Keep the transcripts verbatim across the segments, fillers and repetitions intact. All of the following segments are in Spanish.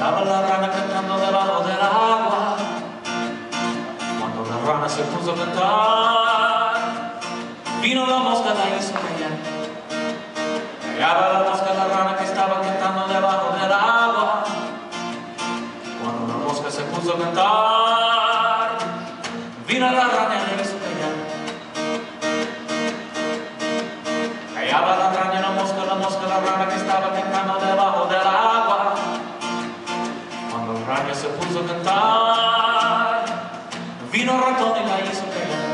Estaba la rana cantando debajo del agua. Cuando la rana se puso a cantar, vino la mosca y la hizo callar. Callaba la mosca la rana que estaba cantando debajo del agua. Cuando la mosca se puso a cantar, vino la rana y la hizo callar. Callaba la rana y la mosca, la mosca la rana que estaba cantando debajo del agua. Cuando la rana se puso a cantar, vino el ratón y la hizo callar.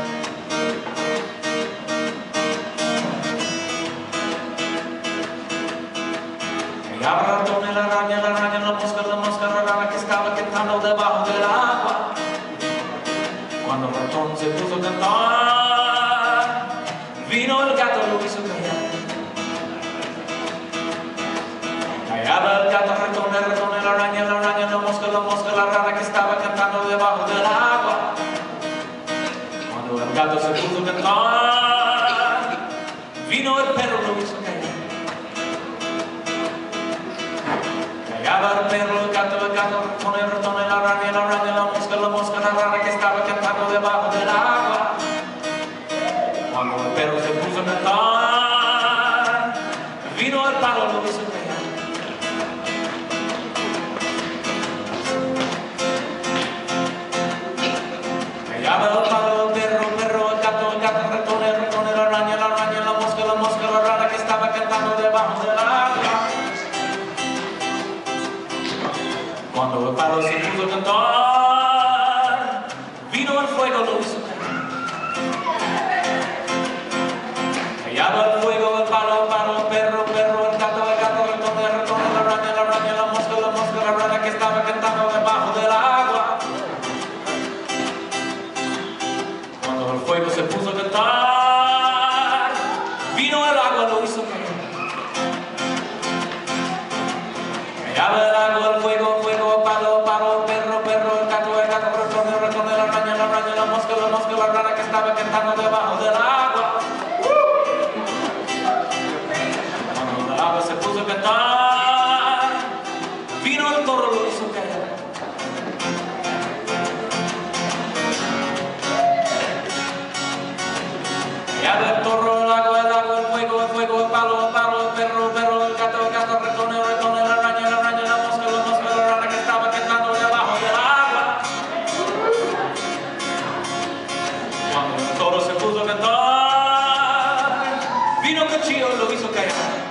Callaba el ratón y la rana, la rana, la mosca, la mosca, la rana que estaba cantando debajo del agua. Cuando el ratón se puso a cantar, vino el gato y lo hizo callar. Callaba el gato, el ratón, el ratón, la araña, la araña, la mosca, la mosca, la rana que estaba cantando debajo del agua. Cuando el gato se puso a cantar, vino el perro y lo hizo callar. Callaba el perro, el gato, el gato, el ratón, el ratón, la araña, la araña, la mosca, la mosca, la rana que estaba cantando debajo del agua. Cuando el perro se puso a cantar, vino el palo y lo hizo callar. Callaba el palo, el perro, el perro, el gato, el gato, el ratón, el ratón, la araña, la araña, la mosca, la mosca, la rana que estaba cantando debajo del agua. Cuando el palo se puso a cantar, vino el fuego y lo hizo callar. Callaba el fuego, el palo, el palo, el perro, el perro, el gato, el gato, el ratón, el ratón, la araña, la araña, la mosca, la mosca, la rana que estaba cantando debajo del agua. Cuando el fuego se puso a cantar, vino el agua y lo hizo callar. Callaba el agua, el fuego, el fuego, el palo, el palo, el perro, el perro, el gato, el gato, el ratón, el ratón, la araña, la araña, la mosca, la mosca, la rana que estaba cantando debajo del agua. Cuando el agua se puso a cantar, vino el toro y lo hizo callar. Callaba el toro, el agua, el agua, el fuego, el fuego, el palo, el palo, el perro, el perro, el gato, el gato, el ratón, el ratón, la araña, la araña, la mosca, la mosca, la rana que estaba cantando debajo del agua. Cuando el toro se puso a cantar, vino el cuchillo y lo hizo callar.